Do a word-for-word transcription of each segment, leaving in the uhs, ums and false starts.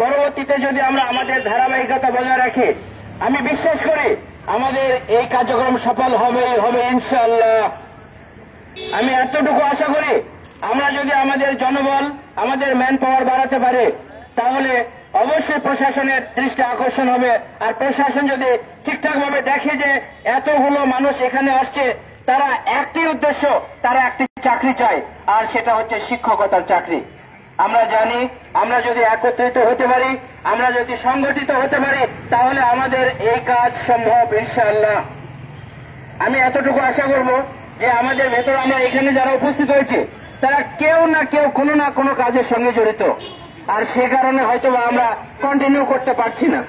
পরবর্তীতে যদি আমরা আমাদের ধারাবাহিকতা বজায় রাখি, আমি বিশ্বাস করি আমাদের এই কার্যক্রম সফল হবে হবে ইনশাআল্লাহ। আমি এতটুকু আশা করি আমরা যদি আমাদের জনবল, আমাদের ম্যান পাওয়ার বাড়াতে পারে, তাহলে অবশ্যই প্রশাসনের দৃষ্টি আকর্ষণ হবে। আর প্রশাসন যদি ঠিকঠাক ভাবে দেখে যে এতগুলো মানুষ এখানে আসছে, তারা একটি উদ্দেশ্য, তারা একটি চাকরি চায়, আর সেটা হচ্ছে শিক্ষকতার চাকরি। আমরা জানি আমরা যদি একত্রিত হতে পারি, আমরা যদি সংগঠিত হতে পারি, তাহলে আমাদের এই কাজ সম্ভব ইনশাআল্লাহ। আমি এতটুকু আশা করব যে আমাদের ভেতরে আমরা এখানে যারা উপস্থিত হয়েছে, তারা কেউ না কেউ কোনো না কোনো কাজের সঙ্গে জড়িত, আর সে কারণে হয়তো আমরা কন্টিনিউ করতে পারছি না।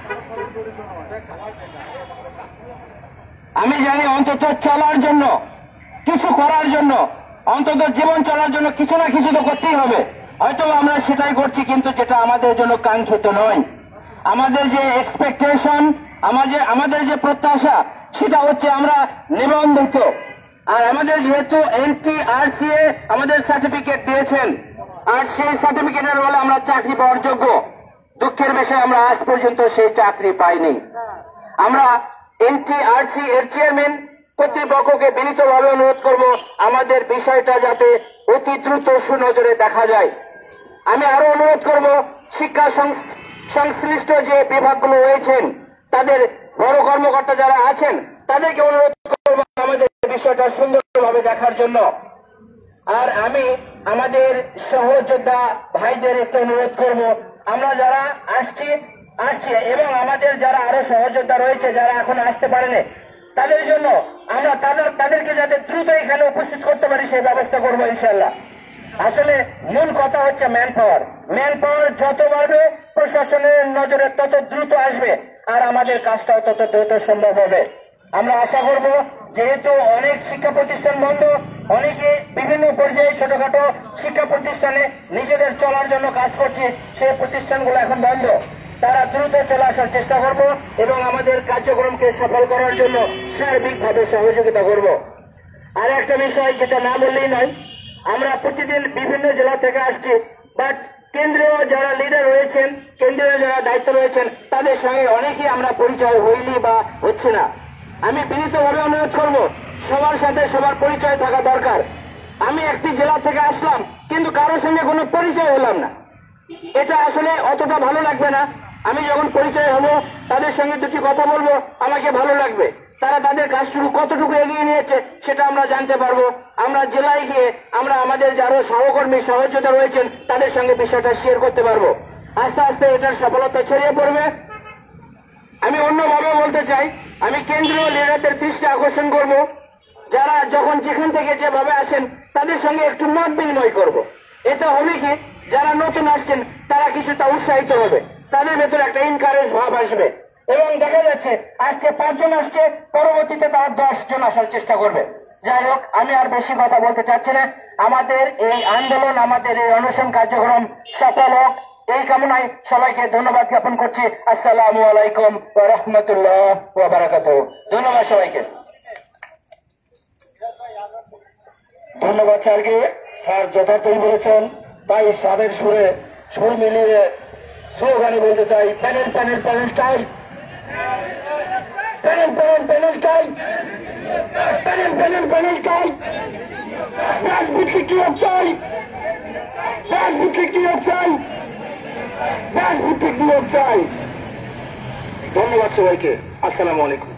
আমি জানি অন্তত চলার জন্য, কিছু করার জন্য, অন্তত জীবন চলার জন্য কিছু না কিছু তো করতেই হবে। হয়তো আমরা সেটাই করছি, কিন্তু যেটা আমাদের জন্য কাঙ্ক্ষিত নয়। আমাদের যে এক্সপেকটেশন, আমাদের আমাদের যে প্রত্যাশা, সেটা হচ্ছে আমরা নিবন্ধিত। আর আমাদের যেহেতু এনটিআরসিএ আমাদের সার্টিফিকেট দিয়েছেন, আর সেই সার্টিফিকেটের বলে আমরা চাকরি পাওয়ার যোগ্য। দুঃখের বিষয় আমরা আজ পর্যন্ত সেই চাকরি পাইনি। আমরা এনটিআরসি এর চেয়ারম্যান কর্তৃপক্ষকে বিনীতভাবে অনুরোধ করব আমাদের বিষয়টা যাতে অতি দ্রুত সুনজরে দেখা যায়। আমি আরো অনুরোধ করব শিক্ষা সংশ্লিষ্ট যে বিভাগগুলো রয়েছেন, তাদের বড় কর্মকর্তা যারা আছেন, তাদেরকে অনুরোধ করব আমাদের বিষয়টা সুন্দরভাবে দেখার জন্য। আর আমি আমাদের সহযোদ্ধা ভাইদের একটা অনুরোধ করব, আমরা যারা আসছি আসছি এবং আমাদের যারা আরো সহযোদ্ধা রয়েছে, যারা এখন আসতে পারেনি, তাদের জন্য আমরা তাদের তাদেরকে যাতে দ্রুত এখানে উপস্থিত করতে পারি সেই ব্যবস্থা করবো ইনশাআল্লাহ। আসলে মূল কথা হচ্ছে ম্যান পাওয়ার। ম্যান পাওয়ার যত বাড়বে, প্রশাসনের নজরে তত দ্রুত আসবে, আর আমাদের কাজটাও তত দ্রুত সম্ভব হবে। আমরা আশা করব, যেহেতু অনেক শিক্ষা প্রতিষ্ঠান বন্ধ, অনেকে বিভিন্ন পর্যায়ে ছোটখাটো শিক্ষা প্রতিষ্ঠানে নিজেদের চলার জন্য কাজ করছে, সেই প্রতিষ্ঠানগুলো এখন বন্ধ। তারা দ্রুত চলে আসার চেষ্টা করব এবং আমাদের কার্যক্রমকে সফল করার জন্য সার্বিকভাবে সহযোগিতা করব। আর একটা বিষয় যেটা না বললেই নয়, আমরা প্রতিদিন বিভিন্ন জেলা থেকে আসছি, বাট কেন্দ্রীয় যারা লিডার রয়েছেন, কেন্দ্রীয় যারা দায়িত্ব রয়েছেন, তাদের সঙ্গে অনেকেই আমরা পরিচয় হইনি বা হচ্ছে না। আমি বিনীতভাবে অনুরোধ করব, সবার সাথে সবার পরিচয় থাকা দরকার। আমি একটি জেলা থেকে আসলাম, কিন্তু কারোর সঙ্গে কোনো পরিচয় হলাম না, এটা আসলে অতটা ভালো লাগবে না। আমি যখন পরিচয় হব, তাদের সঙ্গে দুটি কথা বলবো, আমাকে ভালো লাগবে। তারা তাদের কাজটুকু কতটুকু এগিয়ে নিয়েছে সেটা আমরা জানতে পারবো। আমরা জেলায় গিয়ে আমরা আমাদের যারা সহকর্মী সহযোদ্ধা রয়েছেন, তাদের সঙ্গে বিষয়টা শেয়ার করতে পারবো। আস্তে আস্তে এটার সফলতা ছড়িয়ে পড়বে। আমি অন্যভাবে বলতে চাই, আমি কেন্দ্রীয় লিডারদের দৃষ্টি আকর্ষণ করব, যারা যখন যেখান থেকে যেভাবে আসেন, তাদের সঙ্গে একটু মত বিনিময় করব। এতে হবে কি, যারা নতুন আসছেন তারা কিছুটা উৎসাহিত হবে, তাদের ভেতরে একটা ইনকারেজ ভাব আসবে, এবং দেখা যাচ্ছে আজকে পাঁচজন আসছে, পরবর্তীতে তারা দশ জন আসার চেষ্টা করবে। যাই হোক, আমি আর বেশি কথা বলতে চাচ্ছি না। আমাদের এই আন্দোলন, আমাদের এই অনশন কার্যক্রম সফল হোক, এই কামনায় সবাইকে ধন্যবাদ জ্ঞাপন করছি। আসসালামু আলাইকুম ওয়া রাহমাতুল্লাহ ওয়া বারাকাতুহু। ধন্যবাদ সবাইকে। ধন্যবাদ স্যারকে। স্যার যথার্থই বলেছেন, তাই স্যারের সুরে সুর মিলিয়ে স্লোগানে বলতে চাই, প্যানেল প্যানেল প্যানেল চাই, প্যানেল প্যানেল প্যানেল চাই, প্যানেল প্যানেল প্যানেল চাই, রাজভিত্তিক নিয়োগ চাই, রাজভিত্তিক নিয়োগ চাই, রাজভিত্তিক নিয়োগ চাই। ধন্যবাদ সবাইকে। আসসালামু আলাইকুম।